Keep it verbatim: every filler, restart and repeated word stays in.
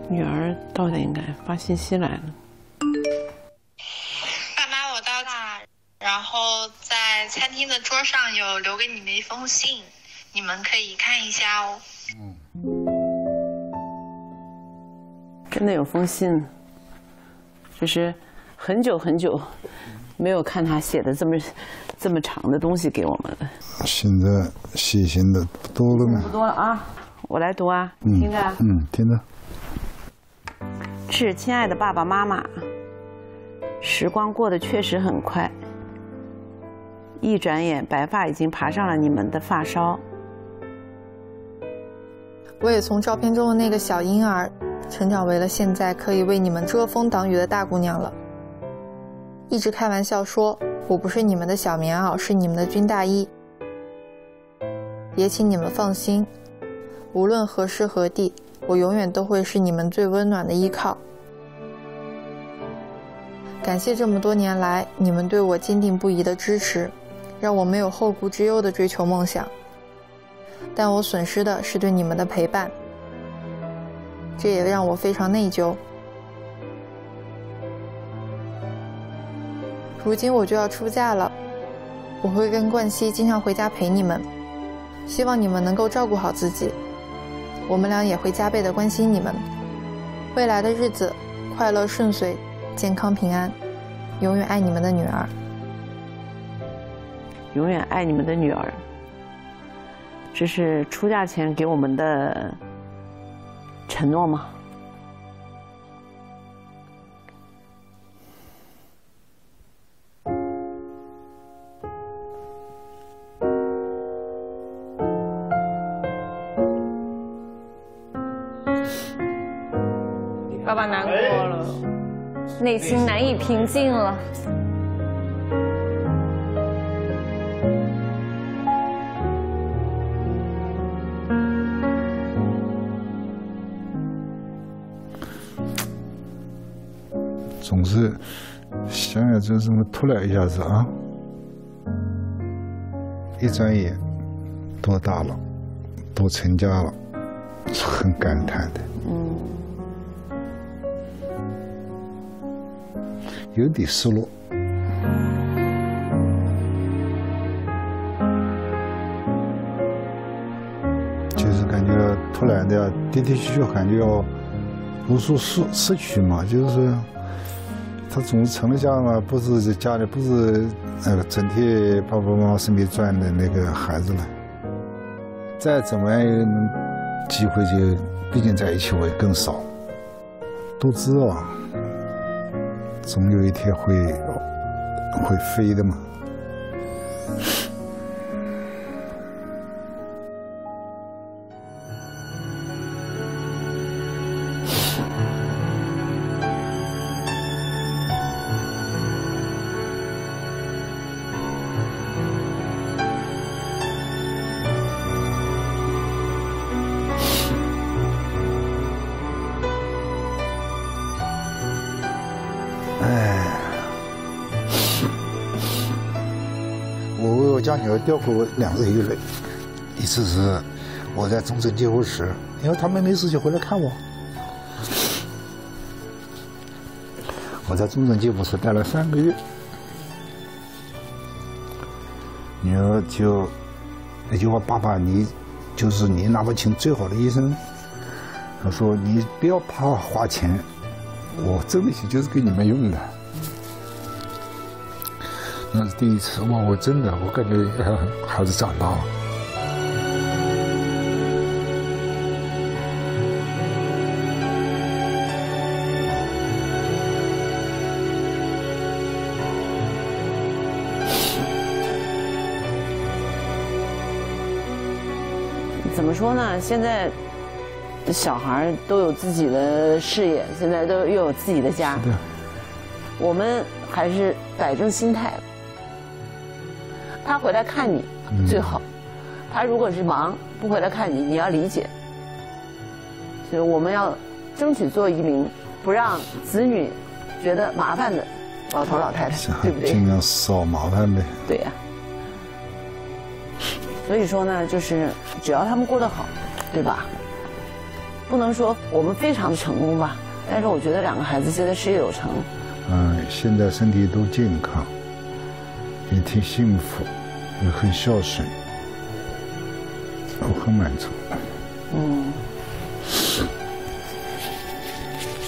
女儿到点应该发信息来了。 爸妈，我到啦。然后在餐厅的桌上有留给你们一封信，你们可以看一下哦。嗯， 真的有封信，就是很久很久没有看他写的这么这么长的东西给我们了。 现在细心的不多了吗？ 不多了啊，我来读啊，你听着。 嗯，听着。 致亲爱的爸爸妈妈，时光过得确实很快，一转眼白发已经爬上了你们的发梢。 我也从照片中的那个小婴儿，成长为了现在可以为你们遮风挡雨的大姑娘了。一直开玩笑说，我不是你们的小棉袄，是你们的军大衣。也请你们放心，无论何时何地，我永远都会是你们最温暖的依靠。感谢这么多年来你们对我坚定不移的支持，让我没有后顾之忧地追求梦想。但我损失的是对你们的陪伴，这也让我非常内疚。如今我就要出嫁了，我会跟冠希经常回家陪你们，希望你们能够照顾好自己，我们俩也会加倍的关心你们。未来的日子快乐顺遂，健康平安，永远爱你们的女儿。 永远爱你们的女儿，这是出嫁前给我们的承诺吗？ 爸爸难过了，内心难以平静了。 总是想想就这么突然一下子啊，一转眼多大了，都成家了，很感叹的。嗯。有点失落。就是感觉突然的的的确确感觉要无数失失去嘛，就是他总是成了家嘛，不是家里不是那个整天爸爸妈妈身边转的那个孩子了。再怎么样机会就毕竟在一起会更少，都知道总有一天会会飞的嘛。我为我家女儿掉过两次眼泪，一次是我在中正结婚时，因为她妹妹事情回来看我，我在中正结婚时待了三个月，女儿就那句话：“爸爸，你就是你拿不请最好的医生。”她说：“你不要怕花钱，我这东西就是给你们用的。”那是第一次，哇！我真的，我感觉孩子长大了。 怎么说呢？现在小孩都有自己的事业，现在都又有自己的家。 对。 我们还是摆正心态。他回来看你最好，他如果是忙不回来看你，你要理解。所以我们要争取做一名不让子女觉得麻烦的老头老太太，对不对？ 尽量少麻烦呗。 对呀。所以说呢，就是只要他们过得好，对吧？ 不能说我们非常的成功吧，但是我觉得两个孩子现在事业有成。 嗯，现在身体都健康，也挺幸福，也很孝顺，我很满足。 嗯。